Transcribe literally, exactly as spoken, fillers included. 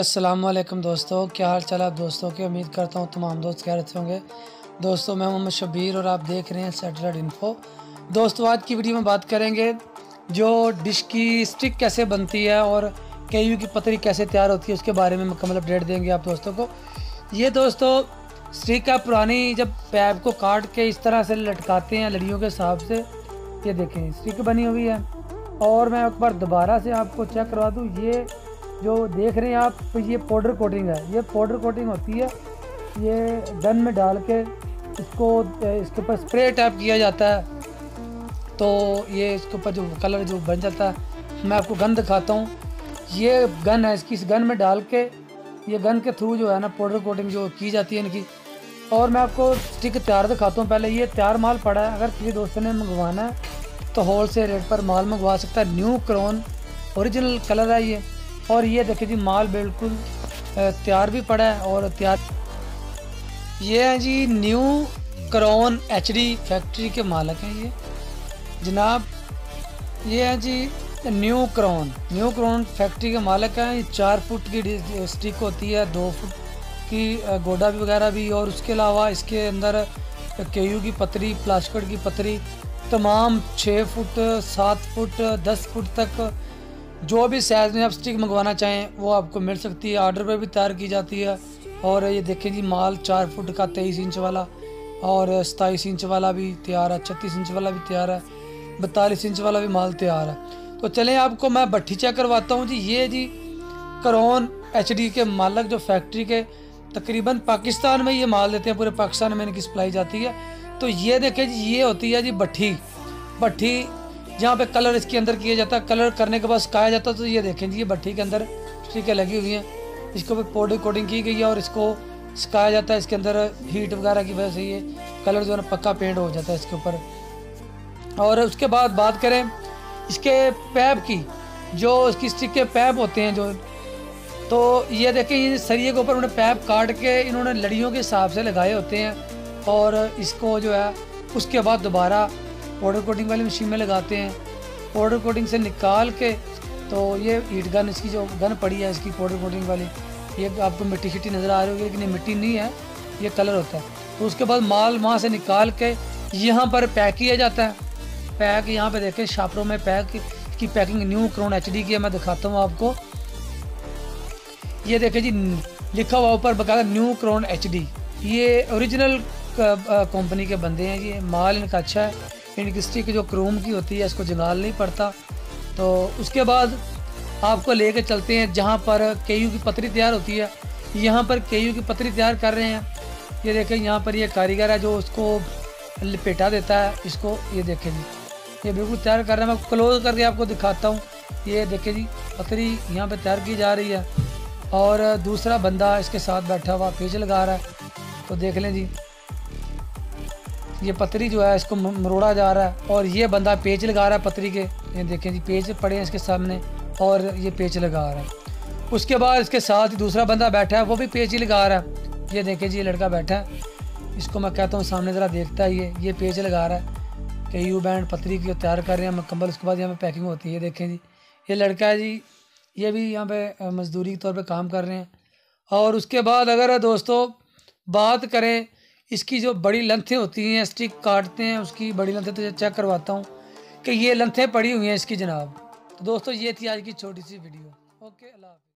अस्सलाम वालेकुम दोस्तों, क्या हाल चाल आप दोस्तों की। उम्मीद करता हूँ तमाम दोस्त खैरियत होंगे। दोस्तों मैं मोहम्मद शबीर और आप देख रहे हैं सैटेलाइट इन्फो। दोस्तों आज की वीडियो में बात करेंगे जो डिश की स्टिक कैसे बनती है और केयू की पतरी कैसे तैयार होती है, उसके बारे में मुकम्मल अपडेट देंगे आप दोस्तों को। ये दोस्तों स्टिक का पुरानी जब पैप को काट के इस तरह से लटकाते हैं लड़ियों के हिसाब से, ये देखें स्टिक बनी हुई है। और मैं एक बार दोबारा से आपको चेक करवा दूँ, ये जो देख रहे हैं आप, तो ये पाउडर कोटिंग है। ये पाउडर कोटिंग होती है, ये गन में डाल के इसको इसके ऊपर स्प्रे टाइप किया जाता है, तो ये इसके ऊपर जो कलर जो बन जाता है। मैं आपको गन दिखाता हूँ, ये गन है, इसकी इस गन में डाल के ये गन के थ्रू जो है ना पाउडर कोटिंग जो की जाती है इनकी। और मैं आपको स्टिक तैयार दिखाता हूँ। पहले ये तैयार माल पड़ा है, अगर किसी दोस्त ने मंगवाना है तो होल सेल रेट पर माल मंगवा सकता है। न्यू क्रोन ओरिजिनल कलर है ये। और ये देखिए जी माल बिल्कुल तैयार भी पड़ा है और तैयार। ये है जी न्यू क्रोन एचडी फैक्ट्री के मालिक हैं ये जनाब। ये है जी New Krone New Krone factory के मालिक हैं। ये चार फुट की स्टिक होती है, दो फुट की गोडा भी वगैरह भी, और उसके अलावा इसके अंदर केयू की पतरी, प्लास्टिक की पतरी तमाम छः फुट सात फुट दस फुट तक जो भी साइज़ में आप स्टिक मंगवाना चाहें वो आपको मिल सकती है। ऑर्डर पर भी तैयार की जाती है। और ये देखें जी माल चार फुट का तेईस इंच वाला और सताईस इंच वाला भी तैयार है, छत्तीस इंच वाला भी तैयार है, बतालीस इंच वाला भी माल तैयार है। तो चलें आपको मैं भट्ठी चेक करवाता हूँ जी। ये जी क्रोन एचडी के मालिक जो फैक्ट्री के तकरीबन पाकिस्तान में ये माल देते हैं, पूरे पाकिस्तान में इनकी सप्लाई जाती है। तो ये देखें जी ये होती है जी भट्ठी भट्ठी जहाँ पे कलर इसके अंदर किया जाता है। कलर करने के बाद सुखाया जाता है। तो ये देखें जी ये भट्ठी के अंदर स्टिकें लगी हुई हैं, इसके ऊपर पाउडर कोटिंग की गई है और इसको सुखाया जाता है। इसके अंदर हीट वगैरह की वजह से ये कलर जो है ना पक्का पेंट हो जाता है इसके ऊपर। और उसके बाद बात करें इसके पैप की, जो इसकी स्टिक के पैप होते हैं जो, तो ये देखें ये सरिये के ऊपर उन्होंने पैप काट के इन्होंने लड़ियों के हिसाब से लगाए होते हैं। और इसको जो है उसके बाद दोबारा पाउडर कोटिंग वाली मशीन में लगाते हैं। पाउडर कोटिंग से निकाल के तो ये हीट गन, इसकी जो गन पड़ी है इसकी पाउडर कोटिंग वाली, ये आपको मिट्टी शिट्टी नज़र आ रही होगी लेकिन ये मिट्टी नहीं है, ये कलर होता है। तो उसके बाद माल वहाँ से निकाल के यहाँ पर पैक किया जाता है। पैक यहाँ पे देखें शापरों में पैक की packing New Krone H D की है। मैं दिखाता हूँ आपको, ये देखें जी लिखा हुआ ऊपर बकायदा न्यू क्रोन एच डी। ये ओरिजिनल कंपनी के बंदे हैं। ये माल इनका अच्छा है। इनकी स्टिक जो क्रोम की होती है इसको जंगाल नहीं पड़ता। तो उसके बाद आपको लेके चलते हैं जहाँ पर केयू की पतरी तैयार होती है। यहाँ पर केयू की पतरी तैयार कर रहे हैं। ये देखें यहाँ पर ये कारीगर है जो उसको लपेटा देता है इसको। ये देखें जी ये बिल्कुल तैयार कर रहे हैं। मैं क्लोज करके आपको दिखाता हूँ। ये देखें जी पतरी यहाँ पर तैयार की जा रही है और दूसरा बंदा इसके साथ बैठा हुआ पेच लगा रहा है। तो देख लें जी ये पतरी जो है इसको मरोड़ा जा रहा है और ये बंदा पेच लगा रहा है पतरी के। ये देखें जी पेच पड़े हैं इसके सामने और ये पेच लगा रहा है। उसके बाद इसके साथ ही दूसरा बंदा बैठा है, वो भी पेच ही लगा रहा है। ये देखें जी ये लड़का बैठा है, इसको मैं कहता हूँ सामने ज़रा देखता है। ये ये पेच लगा रहा है कि यू बैंड पतरी की तैयार कर रहे हैं मुकम्मल। उसके बाद यहाँ पर पैकिंग होती है। ये देखें जी ये लड़का है जी, ये भी यहाँ पे मजदूरी के तौर पे काम कर रहे हैं। और उसके बाद अगर दोस्तों बात करें इसकी जो बड़ी लंथें होती हैं, स्टिक काटते हैं उसकी बड़ी लंथें, तो चेक करवाता हूँ कि ये लंथें पड़ी हुई हैं इसकी जनाब। तो दोस्तों ये थी आज की छोटी सी वीडियो। ओके अल्लाह हाफ़िज़।